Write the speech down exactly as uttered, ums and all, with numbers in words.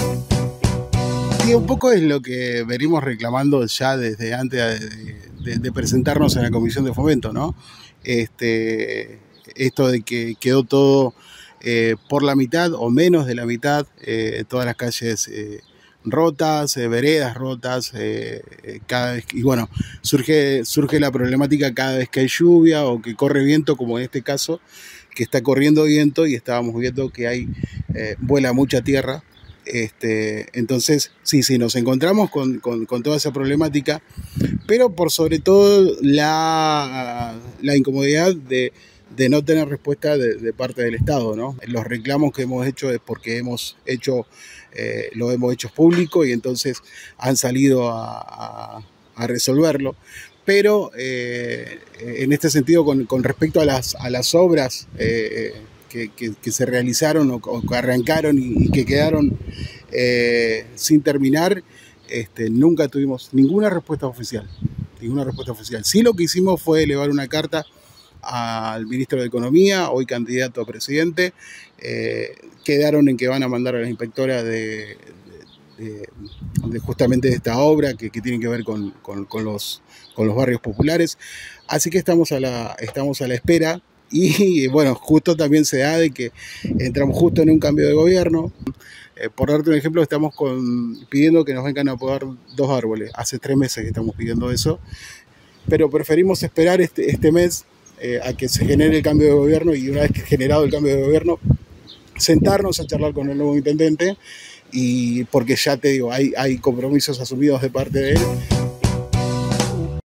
Sí, un poco es lo que venimos reclamando ya desde antes de, de, de presentarnos en la Comisión de Fomento, ¿no? Este, esto de que quedó todo eh, por la mitad o menos de la mitad, eh, todas las calles eh, rotas, eh, veredas rotas, eh, eh, cada vez, y bueno, surge, surge la problemática cada vez que hay lluvia o que corre viento, como en este caso, que está corriendo viento y estábamos viendo que hay, eh, vuela mucha tierra. Este, entonces, sí, sí, nos encontramos con, con, con toda esa problemática, pero por sobre todo la, la incomodidad de, de no tener respuesta de, de parte del Estado, ¿no? Los reclamos que hemos hecho es porque hemos hecho, eh, lo hemos hecho público y entonces han salido a, a, a resolverlo. Pero eh, en este sentido, con, con respecto a las, a las obras eh, que, que, que se realizaron o, o que arrancaron y, y que quedaron eh, sin terminar, este, nunca tuvimos ninguna respuesta oficial. Ninguna respuesta oficial. Sí, lo que hicimos fue elevar una carta al ministro de Economía, hoy candidato a presidente. Eh, quedaron en que van a mandar a la inspectora de, de, de, de justamente de esta obra que, que tiene que ver con, con, con, los, con los barrios populares. Así que estamos a la, estamos a la espera. Y bueno, justo también se da de que entramos justo en un cambio de gobierno. Eh, por darte un ejemplo, estamos con, pidiendo que nos vengan a podar dos árboles. Hace tres meses que estamos pidiendo eso. Pero preferimos esperar este, este mes eh, a que se genere el cambio de gobierno, y una vez que generado el cambio de gobierno, sentarnos a charlar con el nuevo intendente, y porque ya te digo, hay, hay compromisos asumidos de parte de él.